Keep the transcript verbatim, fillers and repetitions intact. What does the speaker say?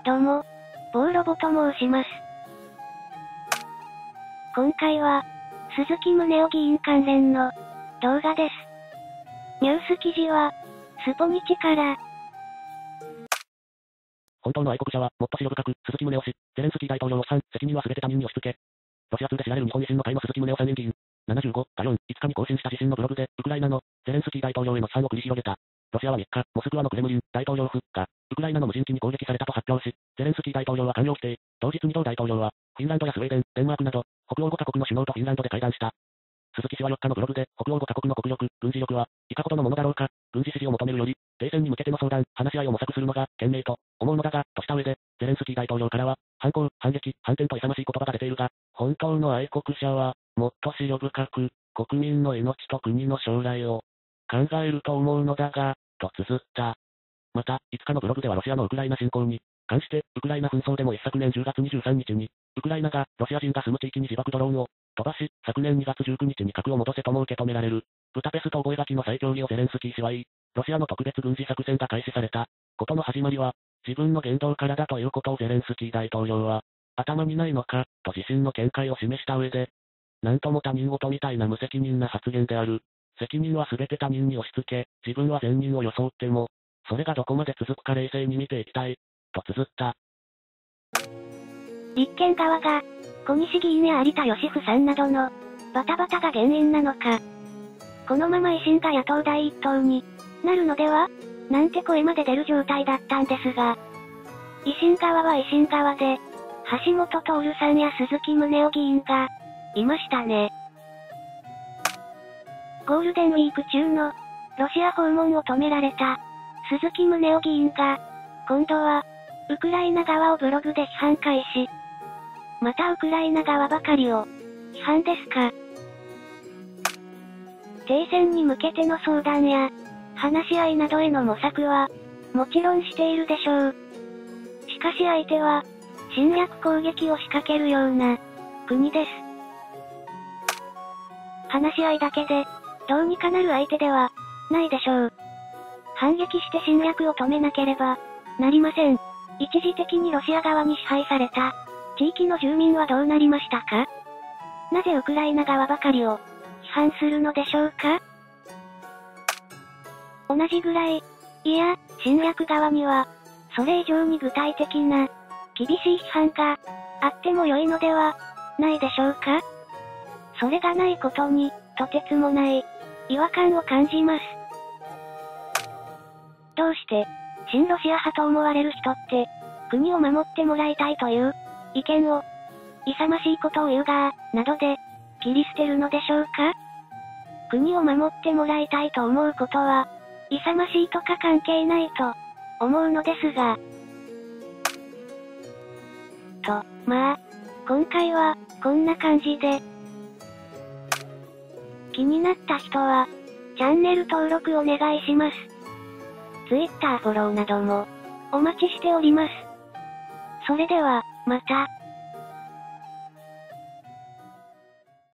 どうも、ボーロボと申します。今回は、鈴木宗男議員関連の動画です。ニュース記事は、スポニチから。 本当の愛国者は、もっと思慮深く、鈴木宗男氏、ゼレンスキー大統領さん、責任は全て他人に押し付け。ロシア通で知られる日本維新の会の鈴木宗男参院議員、ななじゅうごがよん、いつかに更新した自身のブログで、ウクライナのゼレンスキー大統領への批判を繰り広げた。ロシアはみっか、モスクワのクレムリン大統領府が、ウクライナの無人機に攻撃されたと発表し、ゼレンスキー大統領は完了否定。当日に同大統領は、フィンランドやスウェーデン、デンマークなど、北欧ごカ国の首脳とフィンランドで会談した。鈴木氏はよっかのブログで、北欧ごカ国の国力、軍事力は、いかほどのものだろうか、軍事支持を求めるより、停戦に向けての相談、話し合いを模索するのが、賢明と、思うのだが、とした上で、ゼレンスキー大統領からは、反抗、反撃、反転と勇ましい言葉が出ているが、本当の愛国者は、もっと思慮深く、国民の命と国の将来を、考えると思うのだが、と綴った。また、いつかのブログではロシアのウクライナ侵攻に、関して、ウクライナ紛争でも一昨年じゅうがつにじゅうさんにちに、ウクライナが、ロシア人が住む地域に自爆ドローンを、飛ばし、昨年にがつじゅうくにちに核を戻せとも受け止められる。ブダペスト覚書の再協議をゼレンスキー氏は言い、ロシアの特別軍事作戦が開始された、ことの始まりは、自分の言動からだということをゼレンスキー大統領は、頭にないのか、と自身の見解を示した上で、なんとも他人事みたいな無責任な発言である。責任は全て他人に押し付け、自分は善人を装っても、それがどこまで続くか冷静に見ていきたい、と綴った。 立憲側が、小西議員や有田芳生さんなどの、バタバタが原因なのか。このまま維新が野党第一党になるのではなんて声まで出る状態だったんですが、維新側は維新側で、橋本徹さんや鈴木宗男議員が、いましたね。ゴールデンウィーク中の、ロシア訪問を止められた、鈴木宗男議員が、今度は、ウクライナ側をブログで批判開始。またウクライナ側ばかりを、批判ですか。停戦に向けての相談や、話し合いなどへの模索は、もちろんしているでしょう。しかし相手は、侵略攻撃を仕掛けるような、国です。話し合いだけで、どうにかなる相手では、ないでしょう。反撃して侵略を止めなければ、なりません。一時的にロシア側に支配された、地域の住民はどうなりましたか？なぜウクライナ側ばかりを、批判するのでしょうか？同じぐらい、いや、侵略側には、それ以上に具体的な、厳しい批判が、あっても良いのでは、ないでしょうか？それがないことに、とてつもない、違和感を感じます。どうして、親ロシア派と思われる人って、国を守ってもらいたいという、意見を、勇ましいことを言うが、などで、切り捨てるのでしょうか？国を守ってもらいたいと思うことは、勇ましいとか関係ないと、思うのですが。と、まあ、今回は、こんな感じで。気になった人は、チャンネル登録お願いします。Twitter フォローなども、お待ちしております。それでは、また。